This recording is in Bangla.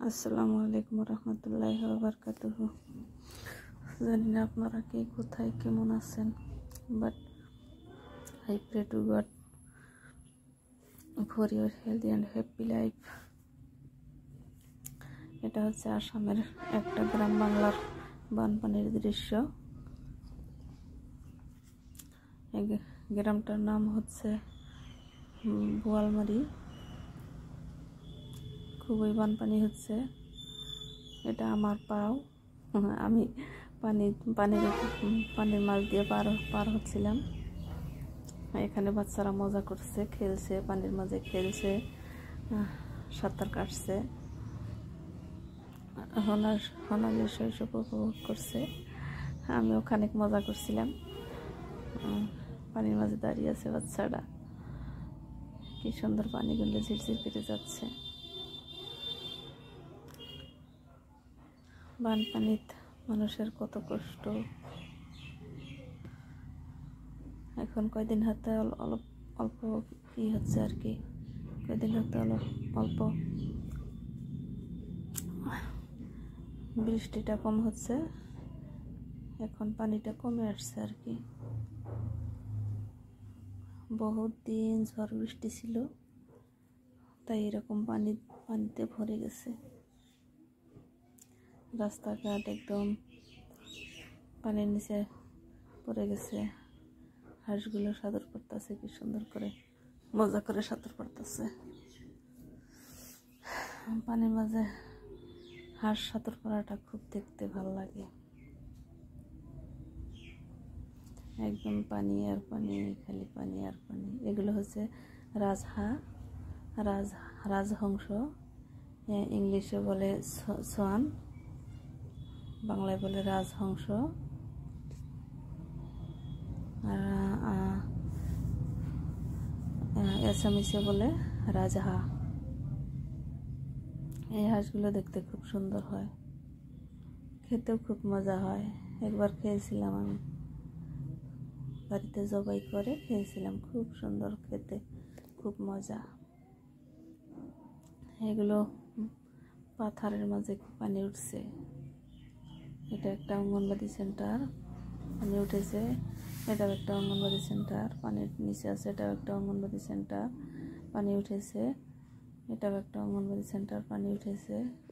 আসসালামু আলাইকুম রহমতুল্লাহি ওয়া বারাকাতুহু। জানি না আপনারা কে কোথায় কেমন আছেন, but I pray to God for your healthy and happy life. এটা হচ্ছে আসামের একটা গ্রাম বাংলার বানপানির দৃশ্য। এই গ্রামটার নাম হচ্ছে বোয়ালমারি। খুবই বানপানি হচ্ছে। এটা আমার পাড়াও। আমি পানির মাছ দিয়ে পার হচ্ছিলাম। এখানে বাচ্চারা মজা করছে, খেলছে, পানির মাঝে খেলছে, সাঁতার কাটছে, হনার শৈশব উপভোগ করছে। আমিও খানিক মজা করছিলাম। পানির মাঝে দাঁড়িয়ে আছে বাচ্চারা, কি সুন্দর পানিগুলো ঝিরঝির করে যাচ্ছে। বানপানিতে মানুষের কত কষ্ট। এখন কয়দিন হাতে অল্প কি হচ্ছে আর কি, কয়দিন হাতে অল্প বৃষ্টিটা কম হচ্ছে, এখন পানিটা কমে আসছে আর কি। বহুত দিন ঝড় বৃষ্টি ছিল, তাই এরকম পানিতে ভরে গেছে। রাস্তাঘাট একদম পানির নিচে পড়ে গেছে। হাঁসগুলো সাঁতার করতেছে, কি সুন্দর করে মজা করে সাঁতার করতেছে। পানির মাঝে হাঁস সাঁতার করাটা খুব দেখতে ভালো লাগে। একদম পানি আর পানি, খালি পানি আর পানি। এগুলো হচ্ছে রাজহংস, ইংলিশে বলে সোয়ান, বাংলায় বলে রাজহংস, আর অ্যাসামিসে বলে রাজহাঁস। এই হাঁসগুলো দেখতে খুব সুন্দর হয়, খেতেও খুব মজা হয়। একবার খেয়েছিলাম আমি, বাড়িতে জবাই করে খেয়েছিলাম, খুব সুন্দর খেতে, খুব মজা। এগুলো পাথরের মাঝে পানি উঠছে। এটা একটা অঙ্গনবাড়ি সেন্টার, পানি উঠেছে। এটাও একটা অঙ্গনবাড়ি সেন্টার, পানির নিচে আছে। এটাও একটা অঙ্গনবাড়ি সেন্টার, পানি উঠেছে। এটাও একটা অঙ্গনবাড়ি সেন্টার, পানি উঠেছে।